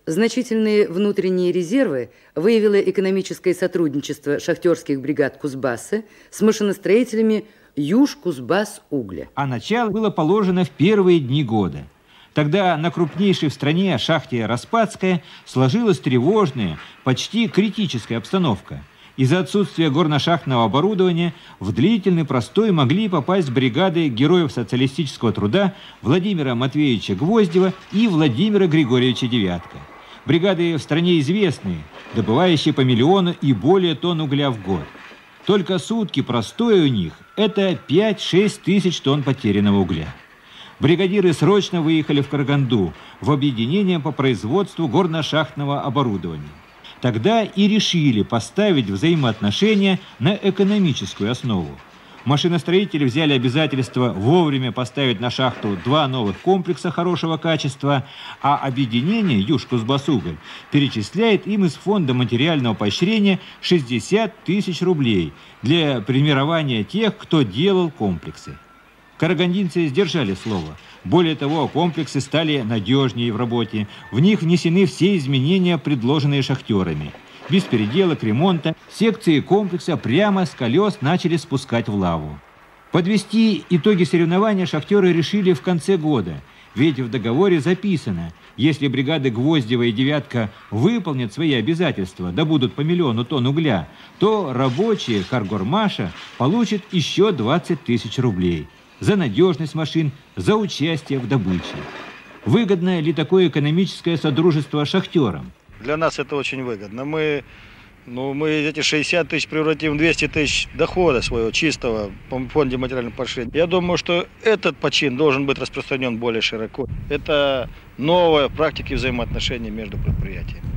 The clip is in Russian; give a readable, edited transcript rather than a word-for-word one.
Значительные внутренние резервы выявило экономическое сотрудничество шахтерских бригад Кузбасса с машиностроителями Юж-Кузбасс-Угля. А начало было положено в первые дни года. Тогда на крупнейшей в стране шахте Распадская сложилась тревожная, почти критическая обстановка. Из-за отсутствия горно-шахтного оборудования в длительный простой могли попасть бригады героев социалистического труда Владимира Матвеевича Гвоздева и Владимира Григорьевича Девятка. Бригады в стране известные, добывающие по миллиону и более тонн угля в год. Только сутки простой у них – это 5-6 тысяч тонн потерянного угля. Бригадиры срочно выехали в Караганду в объединение по производству горно-шахтного оборудования. Тогда и решили поставить взаимоотношения на экономическую основу. Машиностроители взяли обязательство вовремя поставить на шахту 2 новых комплекса хорошего качества, а объединение Юж-Кузбасс-Уголь перечисляет им из фонда материального поощрения 60 тысяч рублей для премирования тех, кто делал комплексы. Карагандинцы сдержали слово. Более того, комплексы стали надежнее в работе. В них внесены все изменения, предложенные шахтерами. Без переделок, ремонта, секции комплекса прямо с колес начали спускать в лаву. Подвести итоги соревнования шахтеры решили в конце года. Ведь в договоре записано, если бригады Гвоздева и Девятка выполнят свои обязательства, добудут по миллиону тонн угля, то рабочие Каргормаша получат еще 20 тысяч рублей. За надежность машин, за участие в добыче. Выгодно ли такое экономическое содружество шахтерам? Для нас это очень выгодно. Мы эти 60 тысяч превратим в 200 тысяч дохода своего чистого по фонде материального поощрения. Я думаю, что этот почин должен быть распространен более широко. Это новая практика взаимоотношений между предприятиями.